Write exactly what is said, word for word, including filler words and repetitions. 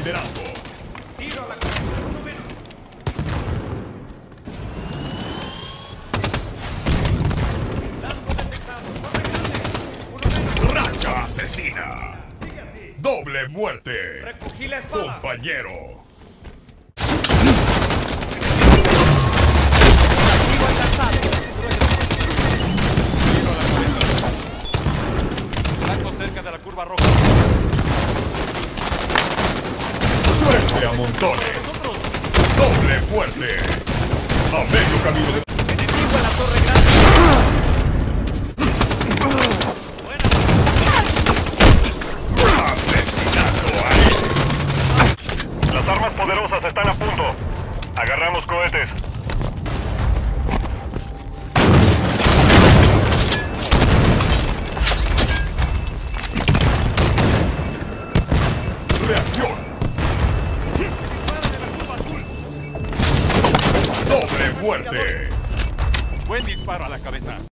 liderazgo. Tiro a la cabeza, uno menos. Blanco detectado, torre grande, uno menos. Racha asesina. Sigue así. Doble muerte. Recogí la espada. Compañero. Activo alcanzado. Tiro a la cabeza. Blanco cerca de la curva roja. Suerte a montones. Doble muerte. A medio camino de... Enemigo en la torre grande. Asesinato ahí. Las armas poderosas están a punto. Agarramos cohetes. Reacción. Doble muerte. Buen disparo a la cabeza.